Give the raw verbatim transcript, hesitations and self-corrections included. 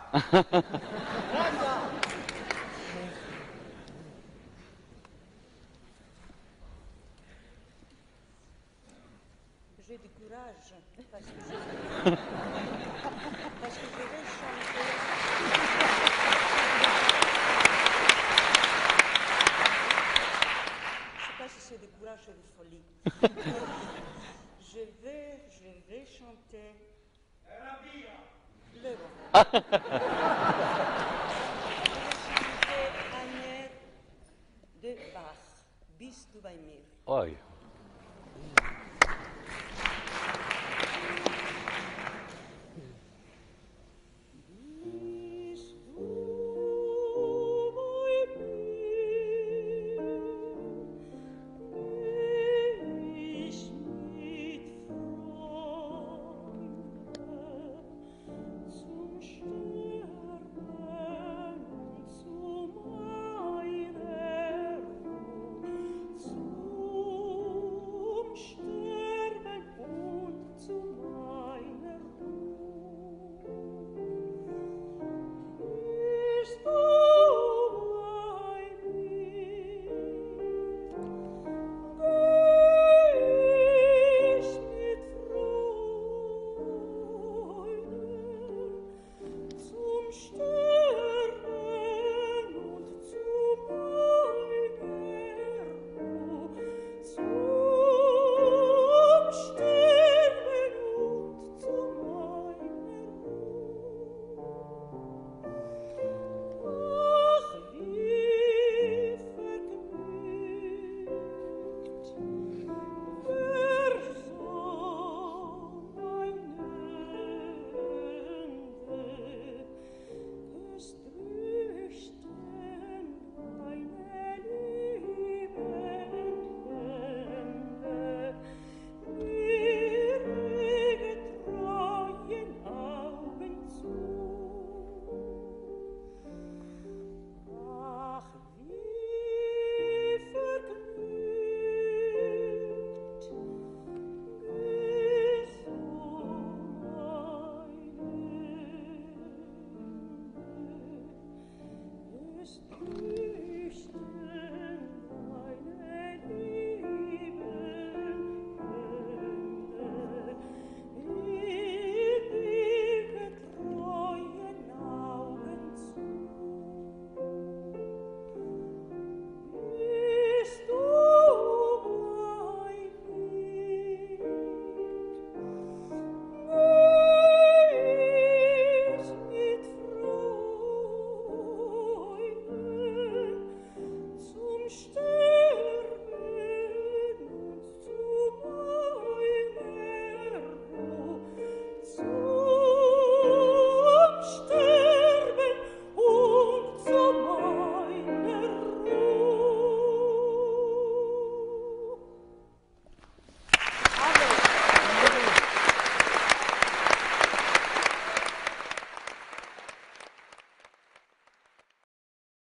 J'ai du courage parce que je, parce que je vais chanter. Je ne sais pas si c'est du courage ou de folie. je vais, je vais chanter. Le bon. Je vais chanter un air de Bach, Bis du bei mir. Oi.